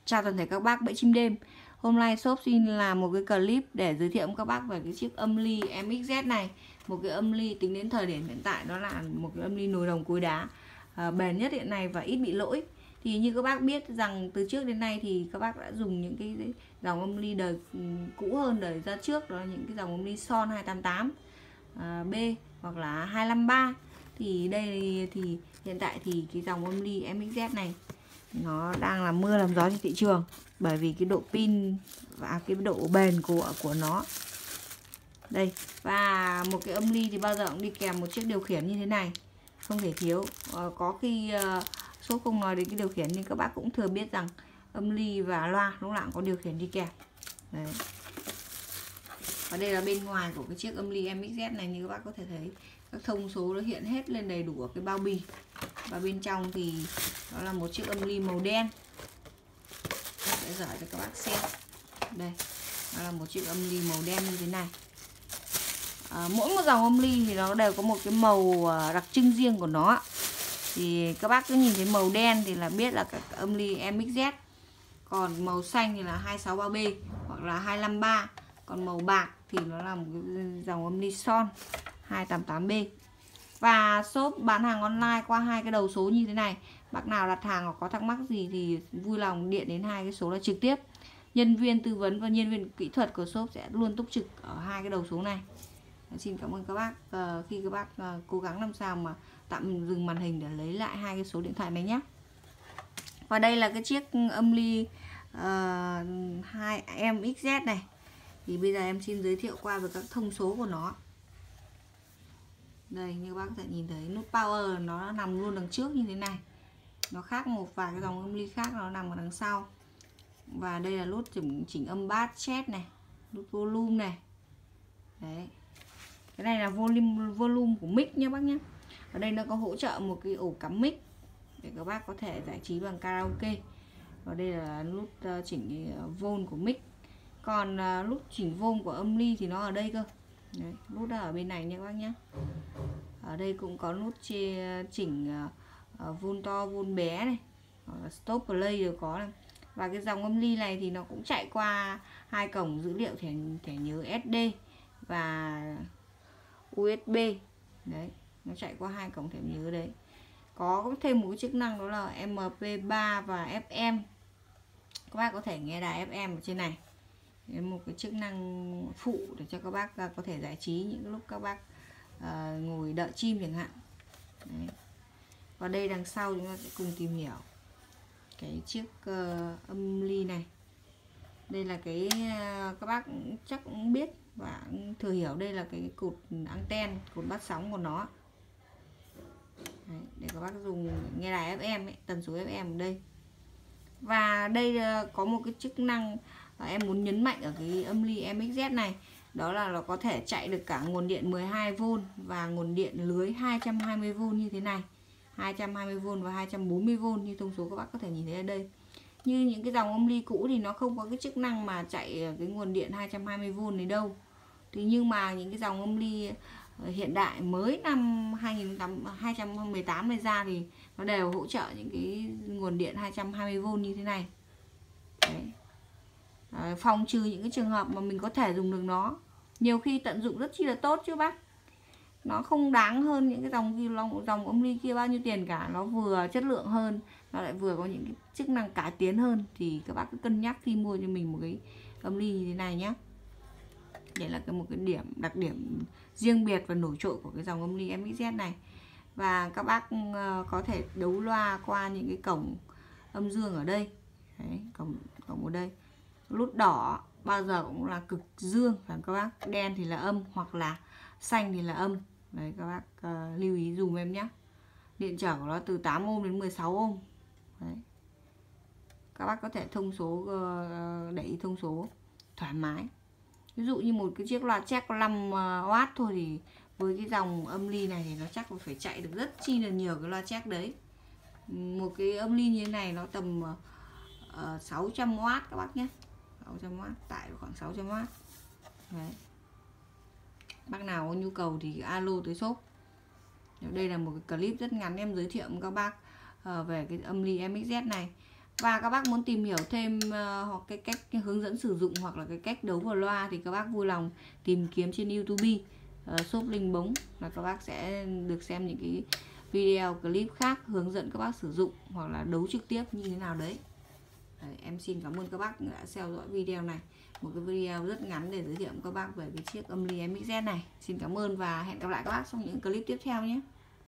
Chào toàn thể các bác bẫy chim đêm. Hôm nay shop xin làm một cái clip để giới thiệu với các bác về cái chiếc âm ly MXZ này. Một cái âm ly tính đến thời điểm hiện tại đó là một cái âm ly nồi đồng cối đá bền nhất hiện nay và ít bị lỗi. Thì như các bác biết rằng từ trước đến nay thì các bác đã dùng những cái dòng âm ly đời cũ hơn, đời ra trước, đó là những cái dòng âm ly Son 288 B hoặc là 253. Thì đây thì hiện tại thì cái dòng âm ly MXZ này nó đang là mưa làm gió trên thị trường, bởi vì cái độ pin và cái độ bền của nó đây. Và một cái âm ly thì bao giờ cũng đi kèm một chiếc điều khiển như thế này, không thể thiếu. Có khi số không nói đến cái điều khiển nhưng các bác cũng thừa biết rằng âm ly và loa lúc nào cũng có điều khiển đi kèm. Đấy. Và đây là bên ngoài của cái chiếc âm ly MXZ này, như các bác có thể thấy các thông số nó hiện hết lên đầy đủ ở cái bao bì. Và bên trong thì đó là một chiếc âm ly màu đen. Sẽ dở cho các bác xem. Đây, đó là một chiếc âm ly màu đen như thế này. Mỗi một dòng âm ly thì nó đều có một cái màu đặc trưng riêng của nó. Thì các bác cứ nhìn thấy màu đen thì là biết là các âm ly MXZ. Còn màu xanh thì là 263B hoặc là 253. Còn màu bạc thì nó là một cái dòng âm ly Son 288B. Và shop bán hàng online qua hai cái đầu số như thế này. Bác nào đặt hàng hoặc có thắc mắc gì thì vui lòng điện đến hai cái số là trực tiếp. Nhân viên tư vấn và nhân viên kỹ thuật của shop sẽ luôn túc trực ở hai cái đầu số này. Xin cảm ơn các bác. Khi các bác cố gắng làm sao mà tạm dừng màn hình để lấy lại hai cái số điện thoại này nhé. Và đây là cái chiếc âm ly 2MXZ này. Thì bây giờ em xin giới thiệu qua về các thông số của nó. Đây, như các bác có thể nhìn thấy nút power nó nằm luôn đằng trước như thế này. Nó khác một vài cái dòng âm ly khác, nó nằm ở đằng sau. Và đây là nút chỉnh âm bass chest này, nút volume này. Đấy. Cái này là volume của mic nhé bác nhé. Ở đây nó có hỗ trợ một cái ổ cắm mic để các bác có thể giải trí bằng karaoke. Và đây là nút chỉnh vol của mic. Còn nút chỉnh vol của âm ly thì nó ở đây cơ. Đấy, nút ở bên này nha các bác nhé. Ở đây cũng có nút chỉnh vol to, vol bé này, stop play đều có này. Và cái dòng âm ly này thì nó cũng chạy qua hai cổng dữ liệu thẻ nhớ SD và USB. Đấy, nó chạy qua hai cổng thẻ nhớ đấy. Có thêm một cái chức năng đó là MP3 và FM. Các bác có thể nghe đài FM ở trên này. Một cái chức năng phụ để cho các bác có thể giải trí những lúc các bác ngồi đợi chim chẳng hạn. Đấy. Và đây đằng sau chúng ta sẽ cùng tìm hiểu cái chiếc âm ly này. Đây là cái các bác chắc cũng biết và thừa hiểu, đây là cái cột anten, cột bắt sóng của nó. Đấy, để các bác dùng nghe đài FM ấy, tần số FM ở đây. Và đây có một cái chức năng em muốn nhấn mạnh ở cái âm ly MXZ này, đó là nó có thể chạy được cả nguồn điện 12V và nguồn điện lưới 220V như thế này. 220V và 240V như thông số các bác có thể nhìn thấy ở đây. Như những cái dòng âm ly cũ thì nó không có cái chức năng mà chạy cái nguồn điện 220V này đâu. Thì nhưng mà những cái dòng âm ly hiện đại mới năm 2018 này ra thì nó đều hỗ trợ những cái nguồn điện 220V như thế này. Đấy. Phòng trừ những cái trường hợp mà mình có thể dùng được nó. Nhiều khi tận dụng rất chi là tốt chứ bác. Nó không đáng hơn những cái dòng âm ly kia bao nhiêu tiền cả. Nó vừa chất lượng hơn, nó lại vừa có những cái chức năng cải tiến hơn. Thì các bác cứ cân nhắc khi mua cho mình một cái âm ly như thế này nhé. Đây là một cái đặc điểm riêng biệt và nổi trội của cái dòng âm ly MXZ này. Và các bác có thể đấu loa qua những cái cổng âm dương ở đây. Đấy, cổng ở đây. Nút đỏ bao giờ cũng là cực dương, và các bác đen thì là âm hoặc là xanh thì là âm. Đấy, các bác lưu ý dùm em nhé. Điện trở của nó từ 8 ohm đến 16 ohm. Đấy. Các bác có thể thông số để ý thông số thoải mái. Ví dụ như một cái chiếc loa check có 5W thôi thì với cái dòng âm ly này thì nó chắc phải chạy được rất chi là nhiều cái loa check đấy. Một cái âm ly như thế này nó tầm 600W các bác nhé. 600W, tải khoảng 600W. Đấy. Bác nào có nhu cầu thì alo tới shop. Đây là một cái clip rất ngắn em giới thiệu với các bác về cái âm ly MXZ này. Và các bác muốn tìm hiểu thêm hoặc cái cách hướng dẫn sử dụng hoặc là cái cách đấu vào loa thì các bác vui lòng tìm kiếm trên YouTube shop Linh Bống, là các bác sẽ được xem những cái video clip khác hướng dẫn các bác sử dụng hoặc là đấu trực tiếp như thế nào đấy. Em xin cảm ơn các bác đã theo dõi video này, một cái video rất ngắn để giới thiệu các bác về cái chiếc âm ly MXZ này. Xin cảm ơn và hẹn gặp lại các bác trong những clip tiếp theo nhé.